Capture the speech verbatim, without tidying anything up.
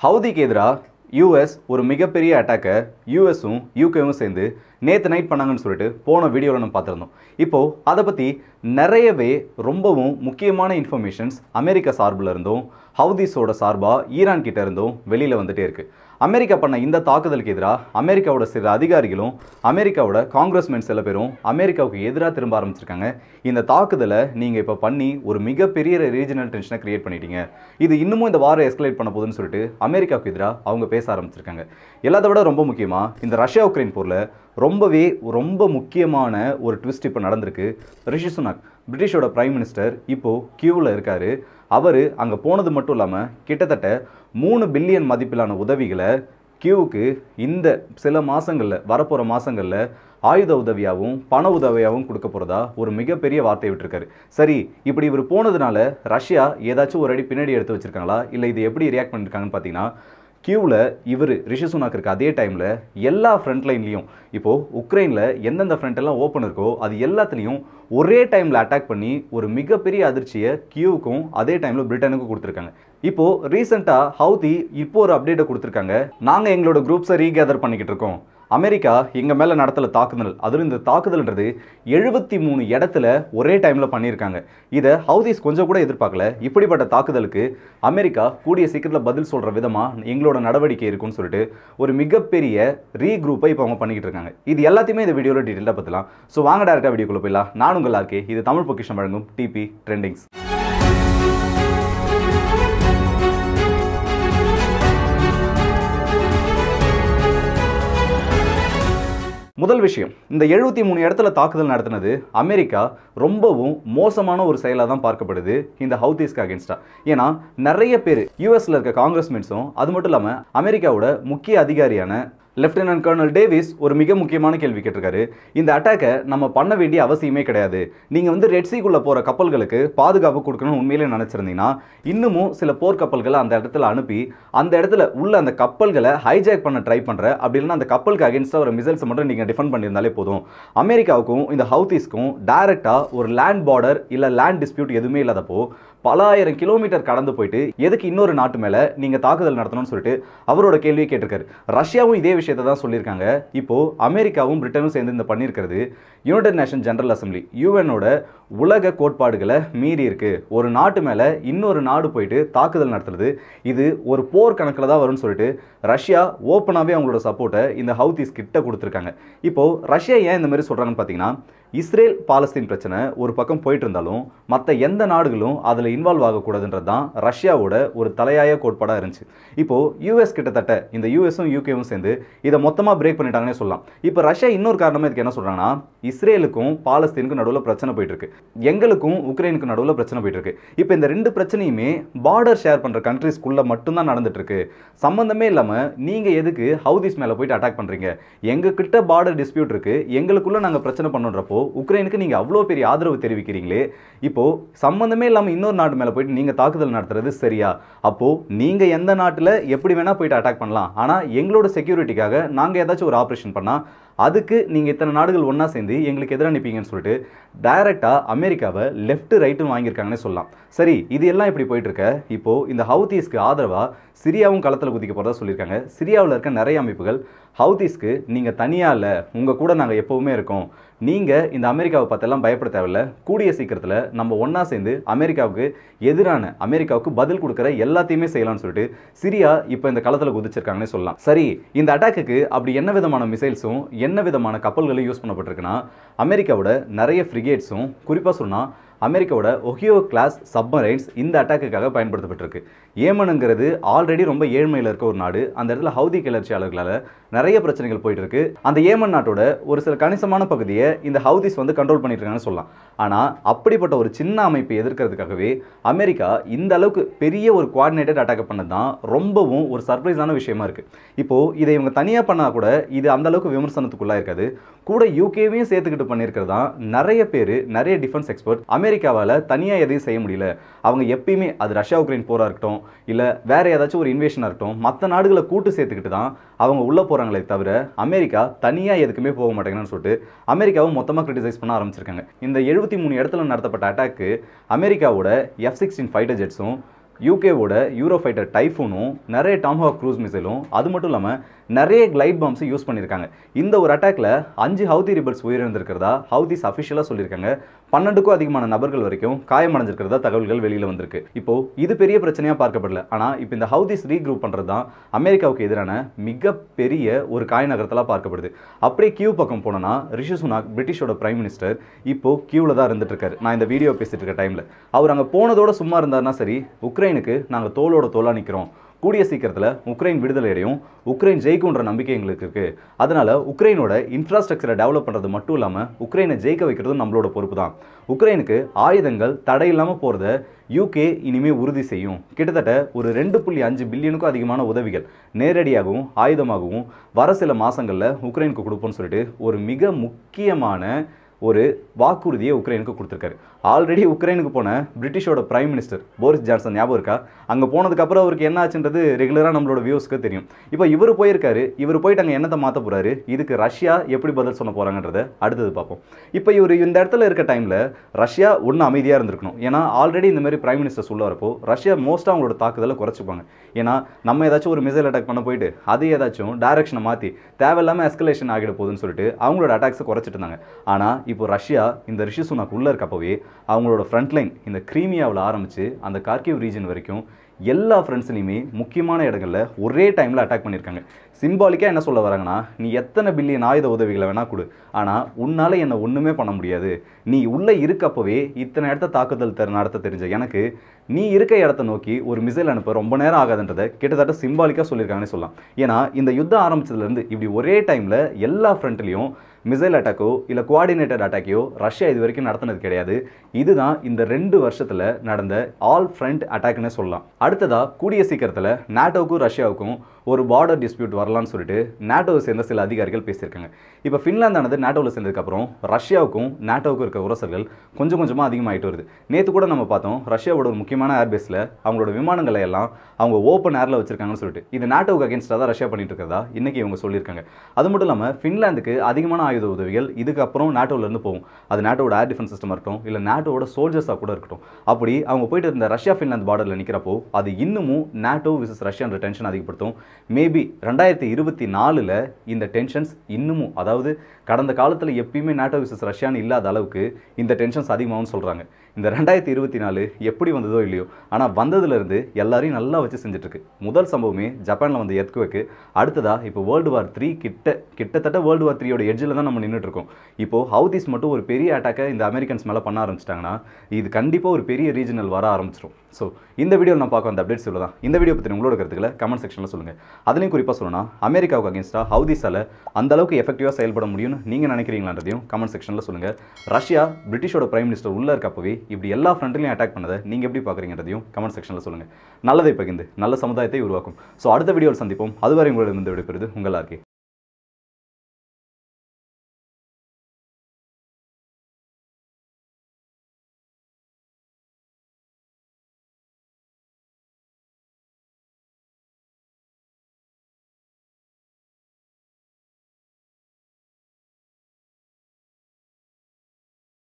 ஹவுதிக்கு எதிராக யூஎஸ் ஒரு மிகப்பெரிய அட்டாக்கை யூஎஸும் யூகேவும் சேர்ந்து நேற்று நைட் பண்ணாங்கன்னு சொல்லிட்டு போன வீடியோவில் நம்ம பார்த்துருந்தோம். இப்போது அதை பற்றி நிறையவே ரொம்பவும் முக்கியமான இன்ஃபர்மேஷன்ஸ் அமெரிக்கா சார்பில் இருந்தும் ஹவுதிஸோட சார்பாக ஈரான் கிட்ட இருந்தும் வெளியில் வந்துகிட்டே இருக்குது. அமெரிக்கா பண்ண இந்த தாக்குதலுக்கு எதிராக அமெரிக்காவோட சில அதிகாரிகளும் அமெரிக்காவோட காங்கிரஸ்மென் சில பேரும் அமெரிக்காவுக்கு எதிராக திரும்ப ஆரம்பிச்சிருக்காங்க. இந்த தாக்குதலை நீங்கள் இப்போ பண்ணி ஒரு மிகப்பெரிய ரீஜனல் டென்ஷனை கிரியேட் பண்ணிட்டீங்க, இது இன்னமும் இந்த வாரை எஸ்கலேட் பண்ண போகுதுன்னு சொல்லிட்டு அமெரிக்காவுக்கு எதிராக அவங்க பேச ஆரம்பிச்சிருக்காங்க. எல்லாத்த விட ரொம்ப முக்கியமாக இந்த ரஷ்யா உக்ரைன் போரில் ரொம்பவே ரொம்ப முக்கியமான ஒரு ட்விஸ்ட் இப்போ நடந்திருக்கு. ரிஷி சுனாக் பிரிட்டிஷோட பிரைம் மினிஸ்டர் இப்போது கியூவில் இருக்கார். அவர் அங்கே போனது மட்டும் இல்லாமல் கிட்டத்தட்ட மூணு பில்லியன் மதிப்பிலான உதவிகளை கியூவுக்கு இந்த சில மாதங்களில் வரப்போகிற மாதங்களில் ஆயுத உதவியாகவும் பண உதவியாகவும் கொடுக்க போகிறதா ஒரு மிகப்பெரிய வார்த்தை விட்டுருக்காரு. சரி, இப்படி இவர் போனதுனால ரஷ்யா ஏதாச்சும் ஒரு அடி பின்னாடி எடுத்து வச்சுருக்காங்களா, இல்லை இது எப்படி ரியாக்ட் பண்ணியிருக்காங்கன்னு பார்த்தீங்கன்னா, கியூவில் இவர் ரிஷி சுனாக் இருக்க அதே டைமில் எல்லா ஃப்ரண்ட் லைன்லேயும் இப்போது உக்ரைனில் எந்தெந்த ஃப்ரண்ட் எல்லாம் ஓப்பன் இருக்கோ அது எல்லாத்துலேயும் ஒரே டைமில் அட்டாக் பண்ணி ஒரு மிகப்பெரிய அதிர்ச்சியை கியூவுக்கும் அதே டைமில் பிரிட்டனுக்கும் கொடுத்துருக்காங்க. இப்போது ரீசெண்டாக ஹவுதி இப்போ ஒரு அப்டேட்டை கொடுத்துருக்காங்க. நாங்கள் எங்களோட குரூப்ஸை ரீகேதர் பண்ணிக்கிட்டு இருக்கோம். அமெரிக்கா எங்கள் மேலே நடத்தல தாக்குதல், அதுவும் இந்த தாக்குதல்ன்றது எழுபத்தி மூணு இடத்துல ஒரே டைமில் பண்ணியிருக்காங்க. இதை ஹவுதிஸ் கொஞ்சம் கூட எதிர்பார்க்கல. இப்படிப்பட்ட தாக்குதலுக்கு அமெரிக்கா கூடிய சீக்கிரத்தில் பதில் சொல்கிற விதமாக எங்களோட நடவடிக்கை இருக்குன்னு சொல்லிட்டு ஒரு மிகப்பெரிய ரீக்ரூப்பை இப்போ அவங்க பண்ணிக்கிட்டு இருக்காங்க. இது எல்லாத்தையுமே இந்த வீடியோவில் டீட்டெயிலாக பார்த்துலாம். ஸோ வாங்க டேரக்டாக வீடியோக்குள்ளே போயிடலாம். நான் உங்கள் ஆர்கே, இது தமிழ் பொக்கிஷம் வழங்கும் டிபி ட்ரெண்டிங்ஸ். முதல் விஷயம், இந்த எழுபத்தி மூணு இடத்துல தாக்குதல் நடத்தினது அமெரிக்கா ரொம்பவும் மோசமான ஒரு செயலாக தான் பார்க்கப்படுது இந்த ஹவுதிஸ்க்கு அகேன்ஸ்டா. ஏன்னா நிறைய பேர் யூஎஸ்ல இருக்க காங்கிரஸ்மென்ஸும் அது மட்டும் இல்லாமல் அமெரிக்காவோட முக்கிய அதிகாரியான லெப்டினன்ட் கர்னல் டேவிஸ் ஒரு மிக முக்கியமான கேள்வி கேட்டிருக்காரு. இந்த அட்டாக்கை நம்ம பண்ண வேண்டிய அவசியமே கிடையாது. நீங்கள் வந்து ரெட்சிக்குள்ளே போகிற கப்பல்களுக்கு பாதுகாப்பு கொடுக்கணும்னு உண்மையிலே நினச்சிருந்தீங்கன்னா இன்னமும் சில போர்க்கப்பல்களை அந்த இடத்துல அனுப்பி அந்த இடத்துல உள்ள அந்த கப்பல்களை ஹைஜாக் பண்ண ட்ரை பண்ணுற, அப்படி இல்லைன்னா அந்த கப்பலுக்கு அகேன்ஸ்டாக ஒரு மிசைல்ஸ் மட்டும் நீங்கள் டிஃபெண்ட் பண்ணியிருந்தாலே போதும். அமெரிக்காவுக்கும் இந்த ஹவுதிஸ்க்கும் டைரெக்டாக ஒரு லேண்ட் பார்டர் இல்லை லேண்ட் டிஸ்பியூட் எதுவுமே இல்லாதப்போ பல ஆயிரம் கிலோமீட்டர் கடந்து போயிட்டு எதுக்கு இன்னொரு நாட்டு மேலே நீங்கள் தாக்குதல் நடத்தணும்னு சொல்லிட்டு அவரோட கேள்வியை கேட்டிருக்காரு. ரஷ்யாவும் இதே விஷயத்தை தான் சொல்லியிருக்காங்க. இப்போது அமெரிக்காவும் பிரிட்டனும் சேர்ந்து இந்த பண்ணியிருக்கிறது யுனைடெட் நேஷன் ஜெனரல் அசம்பிளி யூஎனோட உலக கோட்பாடுகளை மீறி இருக்கு. ஒரு நாட்டு மேலே இன்னொரு நாடு போயிட்டு தாக்குதல் நடத்துறது இது ஒரு போர் கணக்கில் தான் வரும்னு சொல்லிட்டு ரஷ்யா ஓப்பனாகவே அவங்களோட சப்போர்ட்டை இந்த ஹவுதிஸ் கிட்ட கொடுத்துருக்காங்க. இப்போது ரஷ்யா ஏன் இந்த மாதிரி சொல்கிறாங்கன்னு பார்த்தீங்கன்னா, இஸ்ரேல் பாலஸ்தீன் பிரச்சனை ஒரு பக்கம் போயிட்டு இருந்தாலும் மற்ற எந்த நாடுகளும் அதில் இன்வால்வ் ஆகக்கூடாதுன்றது தான் ரஷ்யாவோட ஒரு தலையாய கோட்பாடாக இருந்துச்சு. இப்போது யூஎஸ் கிட்டத்தட்ட இந்த யூஎஸும் யூகேவும் சேர்ந்து இதை மொத்தமாக பிரேக் பண்ணிட்டாங்கன்னே சொல்லலாம். இப்போ ரஷ்யா இன்னொரு காரணமாக இதுக்கு என்ன சொல்கிறாங்கன்னா, இஸ்ரேலுக்கும் பாலஸ்தீனுக்கும் நடுவில் பிரச்சனை போயிட்டு இருக்கு, எங்களுக்கும் உக்ரைனுக்கும் நடுவில் பிரச்சனை போயிட்டு இருக்கு. இப்போ இந்த ரெண்டு பிரச்சனையுமே பார்டர் ஷேர் பண்ணுற கண்ட்ரிஸ்குள்ளே மட்டும்தான் நடந்துட்டு இருக்கு. சம்மந்தமே இல்லாமல் நீங்கள் எதுக்கு ஹவுதிஸ் மேலே போயிட்டு அட்டாக் பண்ணுறீங்க? எங்ககிட்ட பார்டர் டிஸ்பியூட் இருக்கு, எங்களுக்குள்ள நாங்கள் பிரச்சனை பண்ணுறப்போ உக்ரைனுக்கு நீங்கள் அவ்வளோ பெரிய ஆதரவு தெரிவிக்கிறீங்களே, இப்போது சம்மந்தமே இல்லாமல் இன்னொரு நாட்டு மேலே போயிட்டு நீங்கள் தாக்குதல் நடத்துறது சரியா? அப்போது நீங்கள் எந்த நாட்டில் எப்படி வேணால் போயிட்டு அட்டாக் பண்ணலாம், ஆனால் எங்களோட செக்யூரிட்டிக்காக நாங்கள் ஏதாச்சும் ஒரு ஆப்ரேஷன் பண்ணால் அதுக்கு நீங்கள் இத்தனை நாடுகள் ஒன்றா சேர்ந்து எங்களுக்கு எதிராக நிற்பீங்கன்னு சொல்லிட்டு டைரெக்டாக அமெரிக்காவை லெஃப்ட் ரைட்டுன்னு வாங்கியிருக்காங்கன்னு சொல்லலாம். சரி, இது எல்லாம் இப்படி போயிட்டுருக்க இப்போது இந்த ஹவுதிஸ்க்கு ஆதரவாக சிரியாவும் களத்தில் குதிக்க போகிறதா சொல்லியிருக்காங்க. சிரியாவில் இருக்க நிறைய அமைப்புகள் ஹவுதிஸ்க்கு நீங்கள் தனியாக இல்லை, உங்கள் கூட நாங்கள் எப்போவுமே இருக்கோம், நீங்கள் இந்த அமெரிக்காவை பார்த்தெல்லாம் பயப்பட தேவையில்ல, கூடிய சீக்கிரத்தில் நம்ம ஒன்றா சேர்ந்து அமெரிக்காவுக்கு எதிரான அமெரிக்காவுக்கு பதில் கொடுக்குற எல்லாத்தையுமே செய்யலாம்னு சொல்லிட்டு சிரியா இப்போ இந்த களத்தில் குதிச்சிருக்காங்கன்னு சொல்லலாம். சரி, இந்த அட்டாக்குக்கு அப்படி என்ன விதமான மிசைல்ஸும் என்ன விதமான கப்பல்களும் யூஸ் பண்ணப்பட்டிருக்குன்னா, அமெரிக்காவோட நிறைய ஃப்ரிகேட்ஸும் குறிப்பாக சொன்னால் அமெரிக்காவோட ஒஹியோ கிளாஸ் சப்மரைன்ஸ் இந்த அட்டாக்குக்காக பயன்படுத்தப்பட்டிருக்கு. ஏமனுங்கிறது ஆல்ரெடி ரொம்ப ஏழ்மையில் இருக்க ஒரு நாடு. அந்த இடத்துல ஹவுதி கிளர்ச்சியாளர்களால் நிறைய பிரச்சனைகள் போயிட்டு இருக்கு. அந்த ஏமன் நாட்டோட ஒரு சில கணிசமான பகுதியை இந்த ஹவுதிஸ் வந்து கண்ட்ரோல் பண்ணிட்டு இருக்காங்கன்னு சொல்லலாம். ஆனால் அப்படிப்பட்ட ஒரு சின்ன அமைப்பை எதிர்க்கிறதுக்காகவே அமெரிக்கா இந்த அளவுக்கு பெரிய ஒரு கோஆர்டினேட்டட் அட்டாக் பண்ணது தான் ரொம்பவும் ஒரு சர்ப்ரைஸான விஷயமா இருக்குது. இப்போது இதை இவங்க தனியாக பண்ணால் கூட இது அந்த அளவுக்கு விமர்சனத்துக்குள்ளாக இருக்காது. கூட யூகேவையும் சேர்த்துக்கிட்டு பண்ணியிருக்கிறது தான் நிறைய பேர், நிறைய டிஃபென்ஸ் எக்ஸ்பர்ட் அமெரிக்காவால் தனியாக எதையும் செய்ய முடியல, அவங்க எப்பயுமே அது ரஷ்யா உக்ரைன் போராக இருக்கட்டும் இல்லை வேறு ஏதாச்சும் ஒரு இன்வேஷனாக இருக்கட்டும் மற்ற நாடுகளை கூட்டு சேர்த்துக்கிட்டு தான் அவங்க உள்ளே போகிறாங்களே தவிர அமெரிக்கா தனியாக எதுக்குமே போக மாட்டேங்கன்னு சொல்லிட்டு அமெரிக்காவும் மொத்தமாக கிரிட்டிசைஸ் பண்ண ஆரம்பிச்சிருக்காங்க. இந்த எழுபத்தி மூணு இடத்துல நடத்தப்பட்ட அட்டாக்கு அமெரிக்காவோட எஃப் சிக்ஸ்டீன் ஃபைட்டர் ஜெட்ஸும் யூகேவோட யூரோஃபைட்டர் டைஃபூனும் நிறைய டாம்ஹாக் க்ரூஸ் மிசைலும் அது மட்டும் இல்லாமல் நிறைய கிளைட் பாம்ஸும் யூஸ் பண்ணியிருக்காங்க. இந்த ஒரு அட்டாக்ல அஞ்சு ஹவுதி ரிபல்ஸ் உயிரிழந்திருக்கிறதா ஹவுதிஸ் அஃபிஷியலாக சொல்லியிருக்காங்க. பன்னெண்டுக்கும் அதிகமான நபர்கள் வரைக்கும் காயமடைஞ்சிருக்கிறதா தகவல்கள் வெளியில் வந்திருக்கு. இப்போ இது பெரிய பிரச்சனையாக பார்க்கப்படல. ஆனால் இப்போ இந்த ஹவுதிஸ் ரீக்ரூப் பண்ணுறது தான் அமெரிக்காவுக்கு எதிரான மிகப்பெரிய ஒரு காய் நகரத்தலாக பார்க்கப்படுது. அப்படியே கியூ பக்கம் போனோன்னா ரிஷி சுனாக் பிரிட்டிஷோட பிரைம் மினிஸ்டர் இப்போ கியூவில் தான் இருந்துட்டு இருக்காரு. நான் இந்த வீடியோ பேசிட்டு இருக்க டைமில் அவர் அங்கே போனதோட சும்மா இருந்தாருன்னா சரி, உக்ரைனுக்கு நாங்கள் தோளோட தோளாக நிற்கிறோம், கூடிய சீக்கிரத்தில் உக்ரைன் விடுதலையடையும், உக்ரைன் ஜெயிக்கும்ன்ற நம்பிக்கை எங்களுக்கு இருக்குது, அதனால உக்ரைனோட இன்ஃப்ராஸ்ட்ரக்சரை டெவலப் பண்ணுறது மட்டும் இல்லாமல் உக்ரைனை ஜெயிக்க வைக்கிறதும் நம்மளோட பொறுப்பு தான். உக்ரைனுக்கு ஆயுதங்கள் தடை இல்லாமல் போகிறத யூகே இனிமேல் உறுதி செய்யும். கிட்டத்தட்ட ஒரு ரெண்டு புள்ளி அஞ்சு பில்லியனுக்கும் அதிகமான உதவிகள் நேரடியாகவும் ஆயுதமாகவும் வர சில மாதங்களில் உக்ரைனுக்கு கொடுப்போம்னு சொல்லிட்டு ஒரு மிக முக்கியமான ஒரு வாக்குறுதியை உக்ரைனுக்கு கொடுத்துருக்காரு. ஆல்ரெடி உக்ரைனுக்கு போன பிரிட்டிஷோட பிரைம் மினிஸ்டர் போரிஸ் ஜான்சன் ஞாபகம் இருக்கா? அங்கே போனதுக்கப்புறம் அவருக்கு என்ன ஆச்சுன்றது ரெகுலராக நம்மளோட வியூஸ்க்கு தெரியும். இப்போ இவர் போயிருக்காரு, இவர் போயிட்டு அங்கே என்னத்தை மாற்ற போகிறாரு, இதுக்கு ரஷ்யா எப்படி பதில் சொல்ல போகிறாங்கன்றத அடுத்தது பார்ப்போம். இப்போ இவர் இந்த இடத்துல இருக்க டைமில் ரஷ்யா ஒன்று அமைதியாக இருந்திருக்கணும். ஏன்னா ஆல்ரெடி இந்த மாதிரி பிரைம் மினிஸ்டர் சொல்ல வரப்போ ரஷ்யா மோஸ்ட்டாக அவங்களோட தாக்குதலை குறைச்சிப்பாங்க. ஏன்னா நம்ம ஏதாச்சும் ஒரு மிசைல் அட்டாக் பண்ண போயிட்டு அது ஏதாச்சும் டைரக்ஷனை மாற்றி தேவையில்லாமல் எஸ்கலேஷன் ஆகிட போகுதுன்னு சொல்லிட்டு அவங்களோட அட்டாக்ஸை குறைச்சிட்டு இருந்தாங்க. ஆனால் இப்போ ரஷ்யா இந்த ரிஷி சுனாக் உள்ள இருக்கப்பவே அவங்களோட ஃப்ரண்ட் லைன் இந்த கிரீமியாவில் ஆரம்பித்து அந்த கார்கிவ் ரீஜன் வரைக்கும் எல்லா ஃப்ரெண்ட்ஸ்லையுமே முக்கியமான இடங்களில் ஒரே டைமில் அட்டாக் பண்ணியிருக்காங்க. சிம்பாலிக்காக என்ன சொல்ல வராங்கன்னா, நீ எத்தனை பில்லியன் ஆயுத உதவிகளை வேணால் கொடு, ஆனால் உன்னால் என்னை ஒன்றுமே பண்ண முடியாது. நீ உள்ளே இருக்கப்பவே இத்தனை இடத்த தாக்குதல் தெ நடத்த தெரிஞ்ச எனக்கு நீ இருக்க இடத்த நோக்கி ஒரு மிசைல் அனுப்ப ரொம்ப நேரம் ஆகாதுன்றதை கிட்டத்தட்ட சிம்பாலிக்காக சொல்லியிருக்காங்கன்னு சொல்லலாம். ஏன்னா இந்த யுத்தம் ஆரம்பிச்சதுலேருந்து இப்படி ஒரே டைமில் எல்லா ஃப்ரண்ட்லையும் மிசைல் அட்டாக்கோ இல்லை கோஆர்டினேட்டட் அட்டாக்கையோ ரஷ்யா இது வரைக்கும் நடத்தினது கிடையாது. இதுதான் இந்த ரெண்டு வருஷத்தில் நடந்த ஆல் ஃப்ரண்ட் அட்டாக்னே சொல்லலாம். அடுத்ததாக கூடிய சீக்கிரத்தில் நாட்டோவுக்கும் ரஷ்யாவுக்கும் ஒரு பார்டர் டிஸ்பியூட் வரலான்னு சொல்லிட்டு நாட்டோவை சேர்ந்த சில அதிகாரிகள் பேசியிருக்காங்க. இப்போ ஃபின்லாந்தானது நாட்டோவில் சேர்ந்ததுக்கப்புறம் ரஷ்யாவுக்கும் நாட்டோவுக்கும் இருக்க உரசல்கள் கொஞ்சம் கொஞ்சமாக அதிகமாகிட்டு வருது. நேற்று கூட நம்ம பார்த்தோம், ரஷ்யாவோட ஒரு முக்கியமான ஏர்பேஸில் அவங்களோட விமானங்களை எல்லாம் அவங்க ஓப்பன் ஏரில் வச்சிருக்காங்கன்னு சொல்லிட்டு இது நாட்டோவுக்கு அகேன்ஸ்டாக தான் ரஷ்யா பண்ணிட்டு இருக்கிறதா இன்னைக்கு இவங்க சொல்லியிருக்காங்க. அது மட்டும் இல்லாமல் ஃபின்லாந்துக்கு அதிகமான ஆயுத உதவிகள் இதுக்கப்புறம் நாட்டோவிலேருந்து போகும். அது நாட்டோட ஏர் டிஃபென்ஸ் சிஸ்டம் இருக்கட்டும், இல்லை நாட்டோட சோல்ஜர்ஸாக கூட இருக்கட்டும். அப்படி அவங்க போயிட்டு இருந்த ரஷ்யா ஃபின்லாந்து பார்டரில் நிற்கிறப்போ அது இன்னமும் நாட்டோ விசஸ் ரஷ்யான்ற டென்ஷன் அதிகப்படுத்தும். மேபி ரெண்டாயிரத்தி இருபத்தி நாலில் இந்த டென்ஷன்ஸ் இன்னமும், அதாவது கடந்த காலத்தில் எப்பயுமே நாட்டோ விசஸ் ரஷ்யான்னு இல்லாத அளவுக்கு இந்த டென்ஷன்ஸ் அதிகமாகவும் சொல்கிறாங்க. இந்த ரெண்டாயிரத்தி இருபத்தி நாலு எப்படி வந்ததோ இல்லையோ, ஆனால் வந்ததுலேருந்து எல்லாரையும் நல்லா வச்சு செஞ்சுட்ருக்கு. முதல் சம்பவமே ஜப்பானில் வந்த எர்த்குவேக்கு, அடுத்ததாக இப்போ வேர்ல்டு வார் த்ரீ கிட்ட கிட்டத்தட்ட வேர்ல்டு வார் த்ரீயோட எட்ஜில் தான் நம்ம நின்றுட்டு இருக்கோம். இப்போது ஹவுதிஸ் மட்டும் ஒரு பெரிய அட்டாக்கை இந்த அமெரிக்கன்ஸ் மேலே பண்ண ஆரம்பிச்சிட்டாங்கன்னா இது கண்டிப்பாக ஒரு பெரிய ரீஜனல் வர ஆரம்பிச்சிடும். ஸோ இந்த வீடியோ நான் பார்க்க வந்த அப்டேட்ஸ் இவ்வளோ தான். இந்த வீடியோ பற்றி உங்களோட கருத்துக்களை கமெண்ட் செக்ஷனில் சொல்லுங்கள். அதுலேயும் குறிப்பாக சொல்லணும், அமெரிக்காவுக்கு அகேன்ஸ்டாக ஹவுதிஸால் அந்த அளவுக்கு எஃபெக்டிவாக செயல்பட முடியும்னு நீங்கள் நினைக்கிறீங்களான்றதையும் கமெண்ட் செக்ஷனில் சொல்லுங்கள். ரஷ்யா பிரிட்டிஷோட பிரைம் மினிஸ்டர் உள்ளே இருக்கப்பவே இப்படி எல்லா ஃப்ரண்ட்லையும் அட்டாக் பண்ணதை நீங்கள் எப்படி பார்க்குறீங்கன்றதையும் கமெண்ட் செக்ஷனில் சொல்லுங்கள். நல்லதை பகிர்ந்து நல்ல சமுதாயத்தை உருவாக்கும். ஸோ அடுத்த வீடியோவில் சந்திப்போம். அதுவரை உங்களிடம் இருந்து விடைபெறுது உங்கள் ஆர்கே.